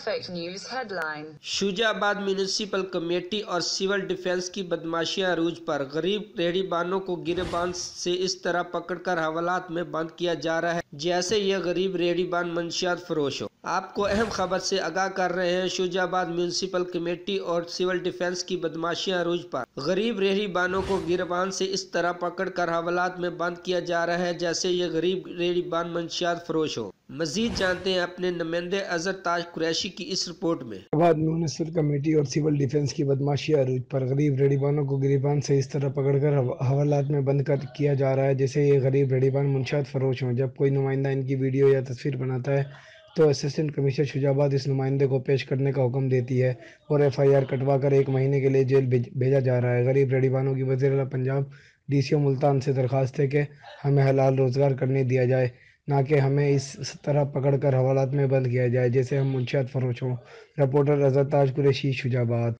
Perfect news headline. Shujabad municipal committee और civil defence की बदमाशियां अरूज पर। गरीब रेहड़ीबानों को गिरबान से इस तरह पकड़कर हवालात में बंद किया जा रहा है जैसे ये गरीब रेहड़ीबान मंशियात फरोश हो। आपको अहम खबर से आगाह कर रहे हैं। शुजाबाद म्यूनिसिपल कमेटी और सिविल डिफेंस की बदमाशियां अरूज पर। गरीब रेहड़ीबानों को गिरबान से इस तरह पकड़कर हवालात में बंद किया जा रहा है जैसे ये गरीब रेहड़ीबान मंशियात फरोश हो। मजीद जानते हैं अपने नुमाइंदे अजहर ताज कुरैशी की इस रिपोर्ट में। बाद म्यूनिसिपल कमेटी और सिविल डिफेंस की बदमाशी अरूज पर। गरीब रेहड़ीबानों को गिरबान से इस तरह पकड़कर हवालात में बंद कर किया जा रहा है जैसे ये गरीब रेहड़ीबान मुंशियात फरोश हों। जब कोई नुमाइंदा इनकी वीडियो या तस्वीर बनाता है तो असिस्टेंट कमिश्नर शुजाबाद इस नुमाइंदे को पेश करने का हुक्म देती है और FIR कटवा कर 1 महीने के लिए जेल भेजा जा रहा है। गरीब रेहड़ीबानों की वज़ीर आला पंजाब DCO मुल्तान से दरख्वास्त है कि हमें हलाल रोज़गार करने दिया जाए, ना कि हमें इस तरह पकड़ कर हवालात में बंद किया जाए जैसे हम मुंशियात फरोश हों। रिपोर्टर अजहर ताज कुरैशी, शुजाबाद।